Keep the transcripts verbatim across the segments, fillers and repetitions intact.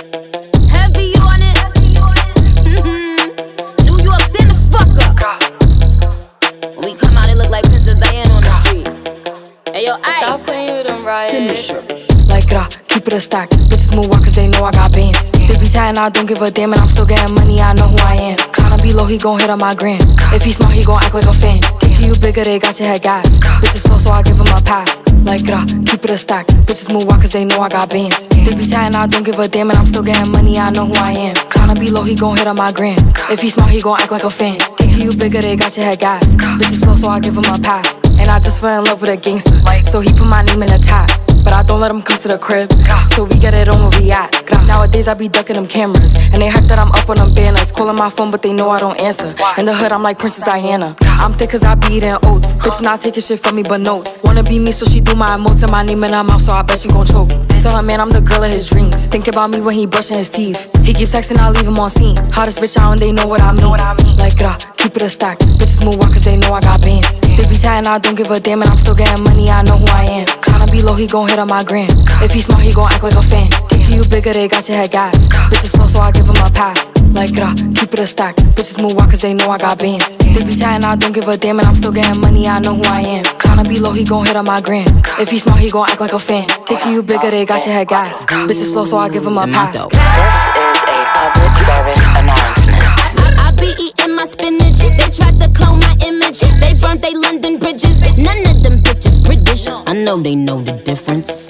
Heavy on it. Mm-hmm. New York, stand the fuck up. When we come out, it look like Princess Diana on the street. Hey, yo, Ice. Stop playing with them, right? Finisher. Like gra, keep it a stack. Bitches move out cause they know I got bands. They be chatting, I don't give a damn, and I'm still getting money, I know who I am. Tryna be low, he gon' hit on my gram. If he smart, he gon' act like a fan. Thinking you bigger, they got your head gas. Bitches slow, so I give him a pass. Like gra, keep it a stack. Bitches move out cause they know I got bands. They be chatting, I don't give a damn, and I'm still getting money, I know who I am. Tryna be low, he gon' hit on my gram. If he smart, he gon' act like a fan. Thinking you bigger, they got your head gas. Bitches slow, so I give him a pass. And I just fell in love with a gangster, so he put my name in the tag. But I don't let him come to the crib, so we get it on where we at. Nowadays I be ducking them cameras, and they hype that I'm up on them banners. Calling my phone but they know I don't answer. In the hood I'm like Princess Diana. I'm thick cause I be eating oats. Bitch not taking shit from me but notes. Wanna be me so she do my emotes and my name in her mouth, so I bet she gon' choke. Tell her man I'm the girl of his dreams. Think about me when he brushing his teeth. He keeps texting, I leave him on scene. Hottest bitch out and they know what I mean. Like gra, keep it a stack. Bitches move out cause they know I got bands. They be chatting, I don't give a damn, and I'm still getting money, I know who I am. Tryna be low, he gon' hit on my gram. If he smart, he gon' act like a fan. Thinking you bigger, they got your head gas. Bitches slow, so I give him a pass. Like gra, keep it a stack. Bitches move out cause they know I got bands. They be chatting, I don't give a damn, and I'm still getting money, I know who I am. Tryna be low, he gon' hit on my gram. If he smart, he gon' act like a fan. Thinking you bigger, they got your head gas. Bitches slow, so I give him a pass. This is a public service announcement. I, I be eating my spinach. They tried to clone my image. They burnt they London bridges. None of them bitches British. I know they know the difference.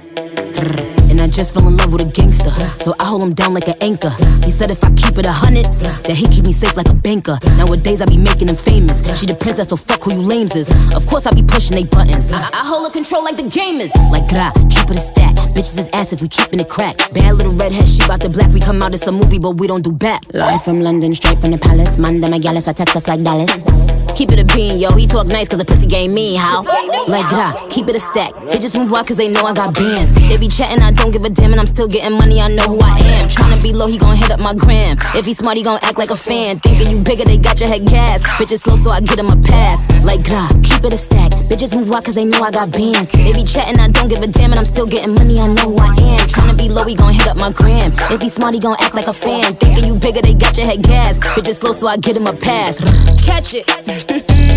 And I just fell in love with a gangster, so I hold him down like an anchor. He said if I keep it a hundred, that he keep me safe like a banker. Nowadays I be making him famous. She the princess, so fuck who you lames is. Of course I be pushing they buttons. I, I hold her control like the gamers. Like gra, keep it a stack. Bitches is ass if we keepin' it crack. Bad little redhead, she bout the black. We come out, it's a movie, but we don't do back. Live from London, straight from the palace. Man, them a gallus, I text us like Dallas. Keep it a bean, yo. He talk nice cause the pussy game mean, how? Like gra, keep it a stack. Bitches move out cause they know I got bands. They be chatting, I don't give a damn, and I'm still getting money, I know who I am. Tryna be low, he gon' hit up my gram. If he smart, he gon' act like a fan. Thinking you bigger, they got your head gas. Bitches slow, so I get him a pass. Like gra, keep it a stack. Bitches move out cause they know I got bands. They be chatting, I don't give a damn, and I'm still getting money, I know who I am. Tryna be low, he gon' hit up my gram. If he smart, he gon' act like a fan. Thinking you bigger, they got your head gas. Bitches slow, so I get him a pass. Catch it.